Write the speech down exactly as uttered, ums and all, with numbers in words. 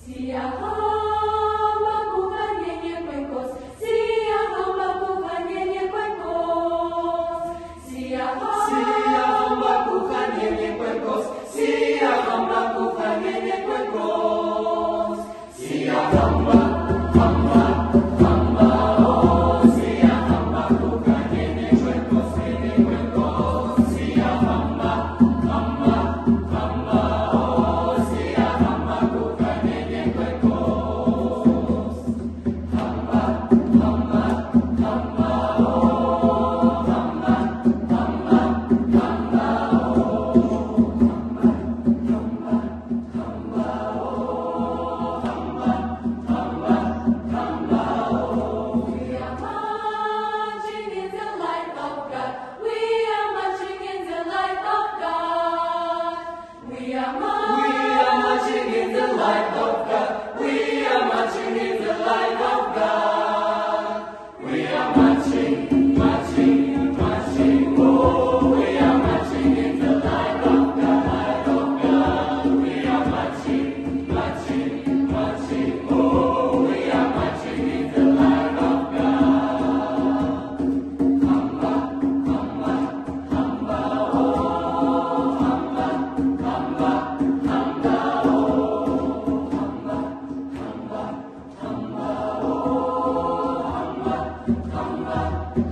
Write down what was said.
Siapa melakukan nyenye kuekos? Siapa melakukan nyenye kuekos? Siapa melakukan nyenye kuekos? Siapa melakukan nyenye kuekos? Siapa hamba, hamba, hamba, oh siapa melakukan nyenye kuekos, nyenye kuekos? Siapa hamba, hamba, hamba, oh siapa melakukan nyenye kuekos? Hamba, hamba, hamba, oh hamba, hamba, hamba, oh hamba, hamba, hamba, oh hamba, hamba, hamba, oh. We are marching in the light of God. We are marching in the light of God. We are We are marching in the light of God. We are marching in the light of God. We are marching, marching, marching. Oh, we are marching in the light of God, light of God. We are marching, marching, marching. Oh, we are marching in the light of God. Hamba, hamba, hamba. Oh, hamba, hamba, hamba. Oh, hamba, hamba, hamba. Oh, hamba, hamba,